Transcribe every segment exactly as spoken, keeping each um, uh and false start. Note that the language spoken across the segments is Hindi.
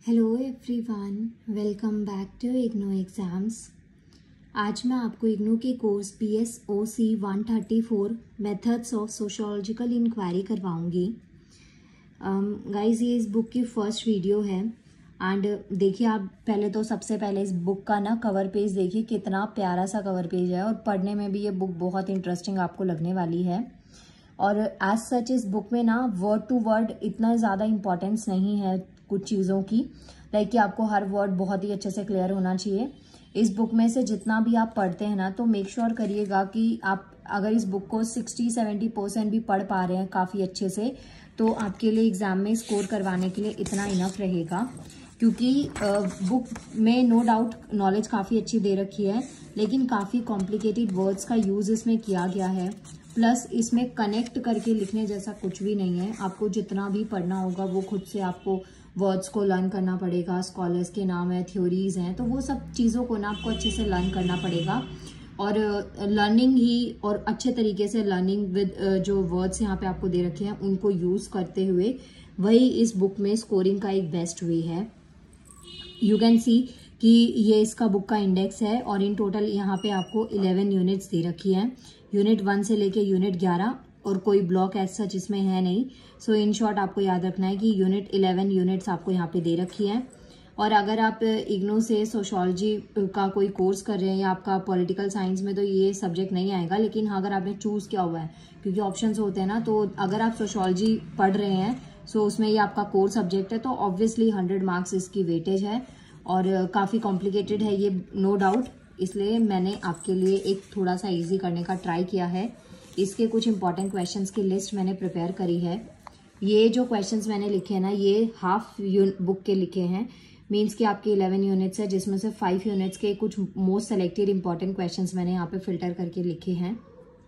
Hello everyone, welcome back to IGNOU exams. आज मैं आपको इग्नू के course B S O C one thirty four methods of sociological inquiry करवाऊंगी। गाइस, ये इस बुक की फर्स्ट वीडियो है एंड देखिए, आप पहले तो सबसे पहले इस बुक का ना कवर पेज देखिए, कितना प्यारा सा कवर पेज है और पढ़ने में भी ये बुक बहुत इंटरेस्टिंग आपको लगने वाली है। और एज सच इस बुक में ना वर्ड टू वर्ड इतना ज़्यादा इम्पोर्टेंस नहीं है कुछ चीज़ों की, लाइक कि आपको हर वर्ड बहुत ही अच्छे से क्लियर होना चाहिए। इस बुक में से जितना भी आप पढ़ते हैं ना, तो मेक श्योर sure करिएगा कि आप अगर इस बुक को सिक्सटी सेवेंटी परसेंट भी पढ़ पा रहे हैं काफ़ी अच्छे से, तो आपके लिए एग्ज़ाम में स्कोर करवाने के लिए इतना इनफ रहेगा। क्योंकि बुक में नो डाउट नॉलेज काफ़ी अच्छी दे रखी है, लेकिन काफ़ी कॉम्प्लिकेटेड वर्ड्स का यूज़ इसमें किया गया है। प्लस इसमें कनेक्ट करके लिखने जैसा कुछ भी नहीं है। आपको जितना भी पढ़ना होगा वो खुद से आपको वर्ड्स को लर्न करना पड़ेगा। स्कॉलर्स के नाम है, थ्योरीज हैं, तो वो सब चीज़ों को ना आपको अच्छे से लर्न करना पड़ेगा। और लर्निंग ही और अच्छे तरीके से लर्निंग विद जो वर्ड्स यहाँ पे आपको दे रखे हैं उनको यूज़ करते हुए, वही इस बुक में स्कोरिंग का एक बेस्ट वे है। यू कैन सी कि ये इसका बुक का इंडेक्स है और इन टोटल यहाँ पे आपको इलेवन यूनिट्स दे रखी हैं। यूनिट वन से लेके यूनिट ग्यारह, और कोई ब्लॉक एज सच इसमें है नहीं। सो इन शॉर्ट आपको याद रखना है कि यूनिट इलेवन यूनिट्स आपको यहाँ पे दे रखी हैं। और अगर आप इग्नू से सोशियोलॉजी का कोई कोर्स कर रहे हैं या आपका पॉलिटिकल साइंस में, तो ये सब्जेक्ट नहीं आएगा। लेकिन हाँ, अगर आपने चूज़ किया हुआ है, क्योंकि ऑप्शंस होते हैं ना, तो अगर आप सोशियोलॉजी पढ़ रहे हैं सो उसमें ये आपका कोर सब्जेक्ट है, तो ऑब्वियसली हंड्रेड मार्क्स इसकी वेटेज है और काफ़ी कॉम्प्लिकेटेड है ये, नो डाउट। इसलिए मैंने आपके लिए एक थोड़ा सा इजी करने का ट्राई किया है। इसके कुछ इंपॉर्टेंट क्वेश्चंस की लिस्ट मैंने प्रिपेयर करी है। ये जो क्वेश्चंस मैंने लिखे हैं ना, ये हाफ बुक के लिखे हैं। मींस कि आपके इलेवन यूनिट्स है, जिसमें से फाइव यूनिट्स के कुछ मोस्ट सेलेक्टेड इंपॉर्टेंट क्वेश्चंस मैंने यहाँ पे फिल्टर करके लिखे हैं।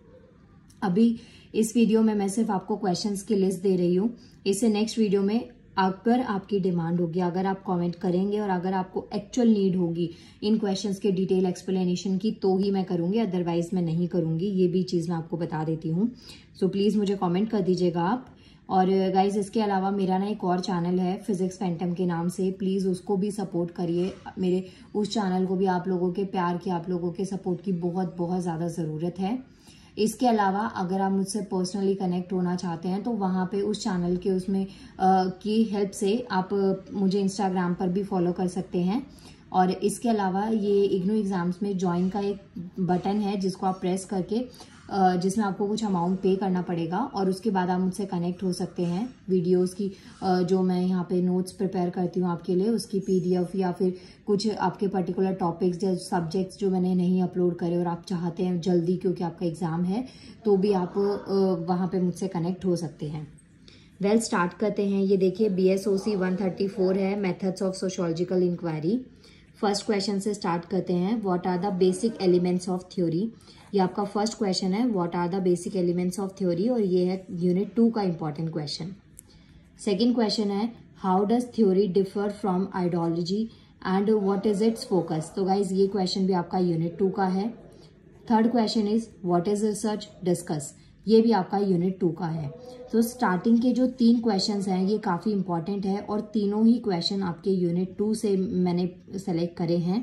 अभी इस वीडियो में मैं सिर्फ आपको क्वेश्चंस की लिस्ट दे रही हूँ। इससे नेक्स्ट वीडियो में अगर आपकी डिमांड होगी, अगर आप कमेंट करेंगे और अगर आपको एक्चुअल नीड होगी इन क्वेश्चंस के डिटेल एक्सप्लेनेशन की, तो ही मैं करूंगी, अदरवाइज मैं नहीं करूंगी। ये भी चीज़ मैं आपको बता देती हूँ। सो प्लीज़ मुझे कमेंट कर दीजिएगा आप। और गाइज, इसके अलावा मेरा ना एक और चैनल है फिजिक्स फैंटम के नाम से, प्लीज़ उसको भी सपोर्ट करिए। मेरे उस चैनल को भी आप लोगों के प्यार की, आप लोगों के सपोर्ट की बहुत बहुत ज़्यादा ज़रूरत है। इसके अलावा अगर आप मुझसे पर्सनली कनेक्ट होना चाहते हैं, तो वहाँ पे उस चैनल के उसमें आ, की हेल्प से आप मुझे इंस्टाग्राम पर भी फॉलो कर सकते हैं। और इसके अलावा ये इग्नू एग्जाम्स में ज्वाइन का एक बटन है, जिसको आप प्रेस करके आ, जिसमें आपको कुछ अमाउंट पे करना पड़ेगा और उसके बाद आप मुझसे कनेक्ट हो सकते हैं। वीडियोस की आ, जो मैं यहाँ पे नोट्स प्रिपेयर करती हूँ आपके लिए, उसकी पीडीएफ या फिर कुछ आपके पर्टिकुलर टॉपिक्स या सब्जेक्ट्स जो मैंने नहीं अपलोड करे और आप चाहते हैं जल्दी क्योंकि आपका एग्ज़ाम है, तो भी आप वहाँ पे मुझसे कनेक्ट हो सकते हैं। वेल well, स्टार्ट करते हैं। ये देखिए, B S O C one thirty four है, methods of sociological inquiry. First question से स्टार्ट करते हैं। What are the basic elements of theory. ये आपका फर्स्ट क्वेश्चन है, what are the basic elements of theory, और ये है यूनिट टू का इंपॉर्टेंट क्वेश्चन। सेकेंड क्वेश्चन है, how does theory differ from ideology and what is its focus. तो गाइज, ये क्वेश्चन भी आपका यूनिट टू का है। Third question is, what is research, discuss. ये भी आपका यूनिट टू का है। तो स्टार्टिंग के जो तीन क्वेश्चंस हैं ये काफ़ी इंपॉर्टेंट है और तीनों ही क्वेश्चन आपके यूनिट टू से मैंने सेलेक्ट करे हैं।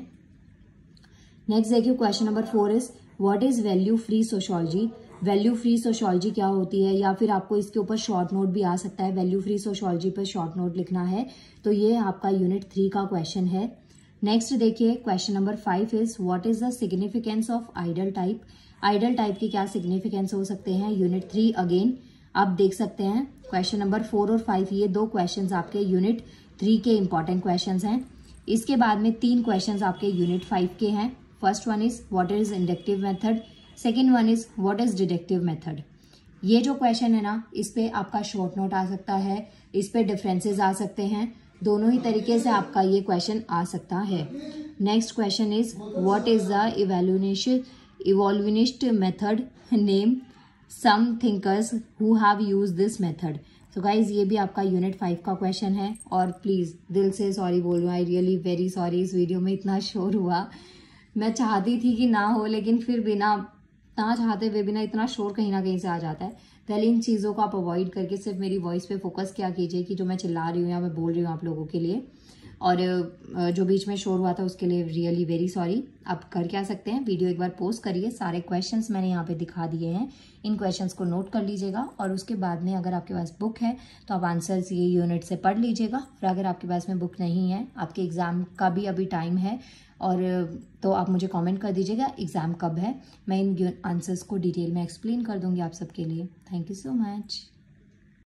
नेक्स्ट देखिए, question number four is, what is value free sociology. Value free sociology क्या होती है, या फिर आपको इसके ऊपर शॉर्ट नोट भी आ सकता है। वैल्यू फ्री सोशियोलॉजी पर शॉर्ट नोट लिखना है, तो ये आपका यूनिट थ्री का क्वेश्चन है। नेक्स्ट देखिए, question number five is, what is the significance of ideal type. Ideal type के क्या सिग्निफिकेंस हो सकते हैं, यूनिट थ्री अगेन आप देख सकते हैं। क्वेश्चन नंबर फोर और फाइव, ये दो क्वेश्चंस आपके यूनिट थ्री के इंपॉर्टेंट क्वेश्चंस हैं। इसके बाद में तीन क्वेश्चंस आपके यूनिट फाइव के हैं। First one is, what is inductive method. Second one is, what is deductive method. ये जो क्वेश्चन है ना, इस पे आपका शॉर्ट नोट आ सकता है, इस पे डिफरेंसेस आ सकते हैं। दोनों ही तरीके से आपका ये क्वेश्चन आ सकता है। Next question is, what is the evaluation evolutionist method, name some thinkers who have used this method। तो गाइज, ये भी आपका यूनिट फाइव का क्वेश्चन है। और प्लीज़ दिल से सॉरी बोल रहा हूँ, आई रियली वेरी सॉरी, इस वीडियो में इतना शोर हुआ। मैं चाहती थी कि ना हो, लेकिन फिर बिना ना चाहते हुए बिना इतना शोर कहीं ना कहीं से आ जाता है। पहले इन चीज़ों को आप अवॉइड करके सिर्फ मेरी वॉइस पे फोकस क्या कीजिए कि जो मैं चिल्ला रही हूँ या मैं बोल रही हूँ आप लोगों के लिए। और जो बीच में शोर हुआ था उसके लिए रियली वेरी सॉरी। आप कर क्या सकते हैं, वीडियो एक बार पॉज करिए, सारे क्वेश्चंस मैंने यहाँ पे दिखा दिए हैं, इन क्वेश्चंस को नोट कर लीजिएगा और उसके बाद में अगर आपके पास बुक है तो आप आंसर्स ये यूनिट से पढ़ लीजिएगा। और अगर आपके पास में बुक नहीं है, आपके एग्ज़ाम का भी अभी टाइम है, और तो आप मुझे कमेंट कर दीजिएगा एग्ज़ाम कब है, मैं इन आंसर्स को डिटेल में एक्सप्लेन कर दूँगी आप सबके लिए। Thank you so much.